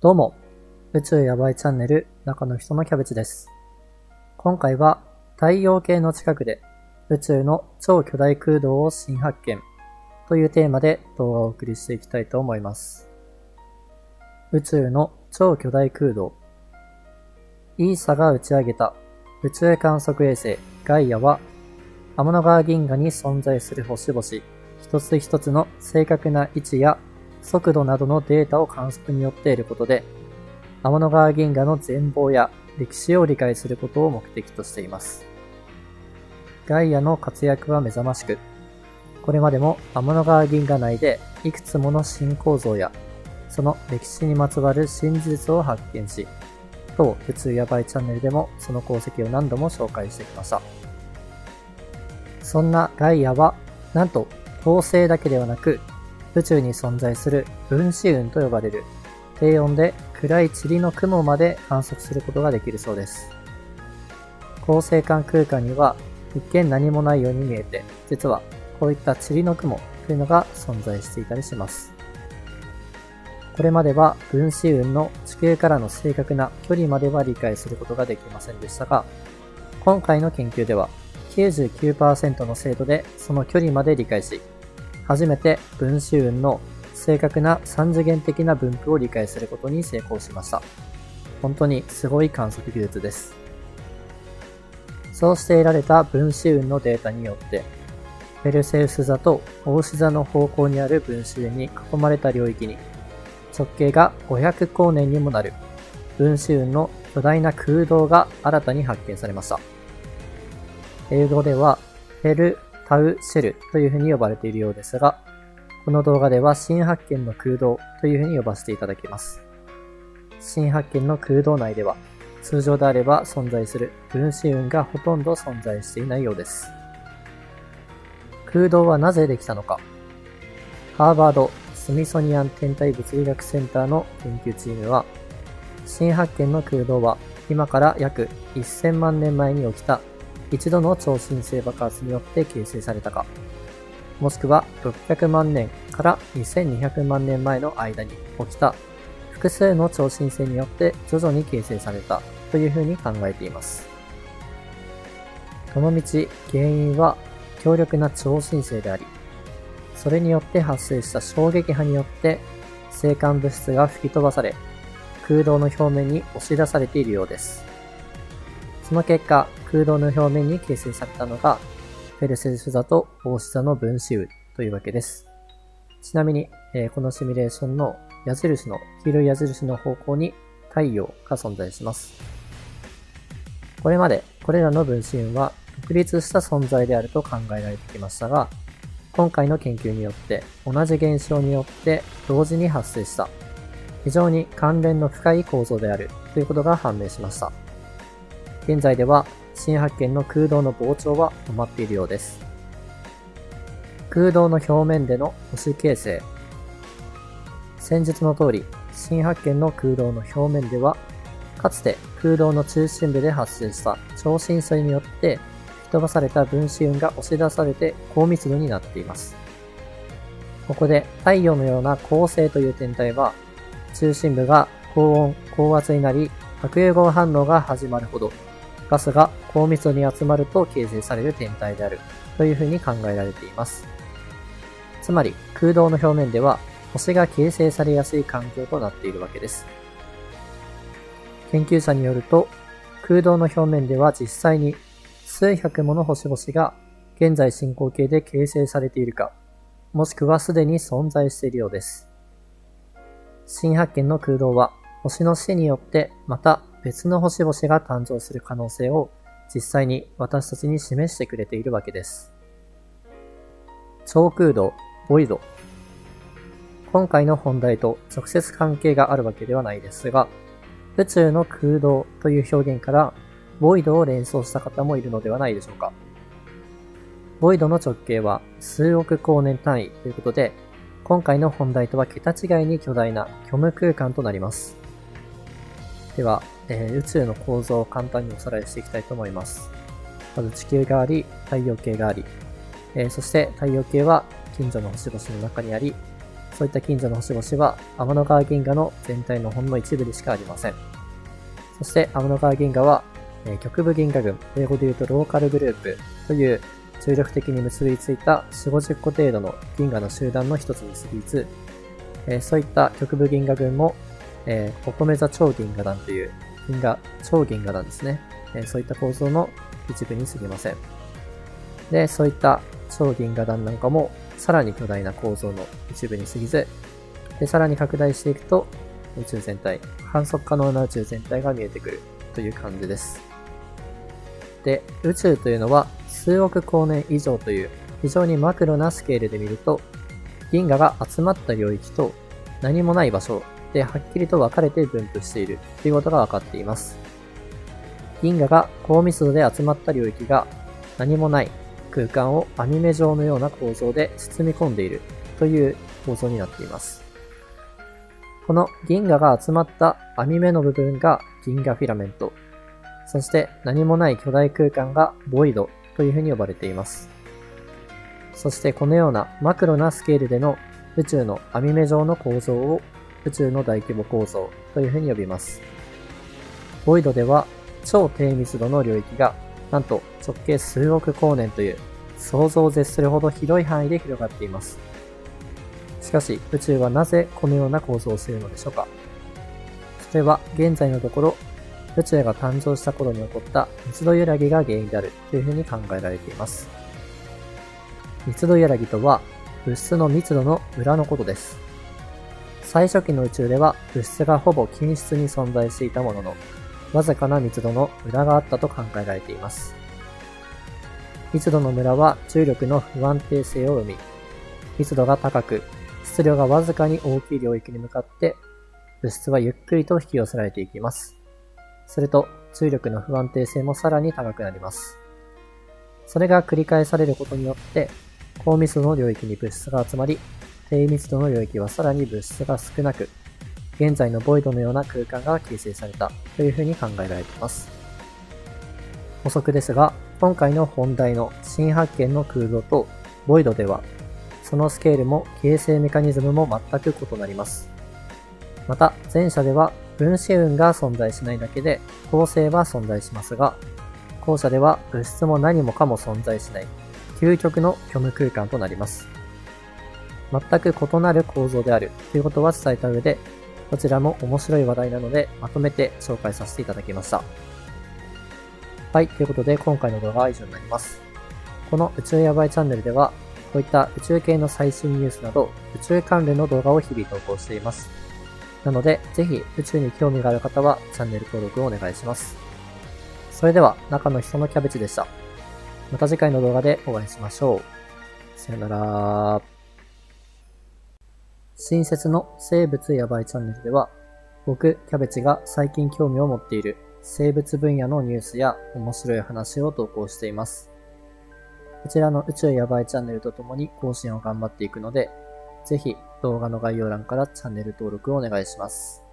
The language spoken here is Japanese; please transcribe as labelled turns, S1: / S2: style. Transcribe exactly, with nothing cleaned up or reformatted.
S1: どうも、宇宙やばいチャンネル中の人のキャベツです。今回は太陽系の近くで宇宙の超巨大空洞を新発見というテーマで動画をお送りしていきたいと思います。宇宙の超巨大空洞。イーサが打ち上げた宇宙観測衛星ガイアは天の川銀河に存在する星々一つ一つの正確な位置や速度などのデータを観測によって得ることで、天の川銀河の全貌や歴史を理解することを目的としています。ガイアの活躍は目覚ましく、これまでも天の川銀河内でいくつもの新構造や、その歴史にまつわる新事実を発見し、当宇宙やばいチャンネルでもその功績を何度も紹介してきました。そんなガイアは、なんと恒星だけではなく、宇宙に存在する分子雲と呼ばれる低温で暗い塵の雲まで観測することができるそうです。恒星間空間には一見何もないように見えて、実はこういった塵の雲というのが存在していたりします。これまでは分子雲の地球からの正確な距離までは理解することができませんでしたが、今回の研究では きゅうじゅうきゅうパーセント の精度でその距離まで理解し、初めて分子雲の正確な三次元的な分布を理解することに成功しました。本当にすごい観測技術です。そうして得られた分子雲のデータによって、ペルセウス座とお牛座の方向にある分子雲に囲まれた領域に、直径がごひゃくこうねんにもなる分子雲の巨大な空洞が新たに発見されました。英語ではペルタウシェルというふうに呼ばれているようですが、この動画では新発見の空洞というふうに呼ばせていただきます。新発見の空洞内では、通常であれば存在する分子雲がほとんど存在していないようです。空洞はなぜできたのか。ハーバード・スミソニアン天体物理学センターの研究チームは、新発見の空洞は今から約せんまんねんまえに起きた一度の超新星爆発によって形成されたか、もしくはろっぴゃくまんねんからにせんにひゃくまんねんまえの間に起きた複数の超新星によって徐々に形成されたというふうに考えています。この道、原因は強力な超新星であり、それによって発生した衝撃波によって星間物質が吹き飛ばされ、空洞の表面に押し出されているようです。その結果、空洞の表面に形成されたのが、ペルセウス座とお牛座の分子雲というわけです。ちなみに、えー、このシミュレーションの矢印の、黄色い矢印の方向に太陽が存在します。これまで、これらの分子雲は独立した存在であると考えられてきましたが、今回の研究によって、同じ現象によって同時に発生した、非常に関連の深い構造であるということが判明しました。現在では新発見の空洞の膨張は止まっているようです。空洞の表面での星形成。先日の通り、新発見の空洞の表面では、かつて空洞の中心部で発生した超新星によって吹き飛ばされた分子雲が押し出されて高密度になっています。ここで太陽のような恒星という天体は、中心部が高温、高圧になり、核融合反応が始まるほど、ガスが高密度に集まると形成される天体であるというふうに考えられています。つまり空洞の表面では星が形成されやすい環境となっているわけです。研究者によると、空洞の表面では実際に数百もの星々が現在進行形で形成されているか、もしくはすでに存在しているようです。新発見の空洞は星の死によってまた別の星々が誕生する可能性を実際に私たちに示してくれているわけです。超空洞、ボイド。今回の本題と直接関係があるわけではないですが、宇宙の空洞という表現からボイドを連想した方もいるのではないでしょうか。ボイドの直径は数億光年単位ということで、今回の本題とは桁違いに巨大な虚無空間となります。では、えー、宇宙の構造を簡単におさらいしていきたいと思います。まず地球があり、太陽系があり、えー、そして太陽系は近所の星々の中にあり、 そういった近所の星々は天の川銀河の全体のほんの一部でしかありません。そして天の川銀河は、えー、局部銀河群、英語で言うとローカルグループという重力的に結びついたよんじゅう、ごじゅっこ程度の銀河の集団の一つに過ぎず、えー、そういった局部銀河群も、えー、乙女座超銀河団という銀河、超銀河団ですね、えー。そういった構造の一部に過ぎません。で、そういった超銀河団なんかもさらに巨大な構造の一部に過ぎず、で、さらに拡大していくと宇宙全体、観測可能な宇宙全体が見えてくるという感じです。で、宇宙というのは数億光年以上という非常にマクロなスケールで見ると、銀河が集まった領域と何もない場所ではっきりと分かれて分布しているということが分かっています。銀河が高密度で集まった領域が何もない空間を網目状のような構造で包み込んでいるという構造になっています。この銀河が集まった網目の部分が銀河フィラメント、そして何もない巨大空間がボイドというふうに呼ばれています。そしてこのようなマクロなスケールでの宇宙の網目状の構造を宇宙の大規模構造というふうに呼びます。ボイドでは超低密度の領域がなんと直径数億光年という想像を絶するほど広い範囲で広がっています。しかし宇宙はなぜこのような構造をするのでしょうか。それは現在のところ宇宙が誕生した頃に起こった密度揺らぎが原因であるというふうに考えられています。密度揺らぎとは物質の密度の裏のことです。最初期の宇宙では物質がほぼ均質に存在していたものの、わずかな密度のムラがあったと考えられています。密度のムラは重力の不安定性を生み、密度が高く、質量がわずかに大きい領域に向かって、物質はゆっくりと引き寄せられていきます。すると、重力の不安定性もさらに高くなります。それが繰り返されることによって、高密度の領域に物質が集まり、低密度の領域はさらに物質が少なく、現在のボイドのような空間が形成されたというふうに考えられています。補足ですが、今回の本題の新発見の空洞とボイドでは、そのスケールも形成メカニズムも全く異なります。また、前者では分子雲が存在しないだけで恒星は存在しますが、後者では物質も何もかも存在しない究極の虚無空間となります。全く異なる構造であるということは伝えた上で、どちらも面白い話題なのでまとめて紹介させていただきました。はい、ということで今回の動画は以上になります。この宇宙やばいチャンネルでは、こういった宇宙系の最新ニュースなど宇宙関連の動画を日々投稿しています。なので、ぜひ宇宙に興味がある方はチャンネル登録をお願いします。それでは、中の人のキャベツでした。また次回の動画でお会いしましょう。さよなら。新設の生物やばいチャンネルでは、僕、キャベツが最近興味を持っている生物分野のニュースや面白い話を投稿しています。こちらの宇宙やばいチャンネルとともに更新を頑張っていくので、ぜひ動画の概要欄からチャンネル登録をお願いします。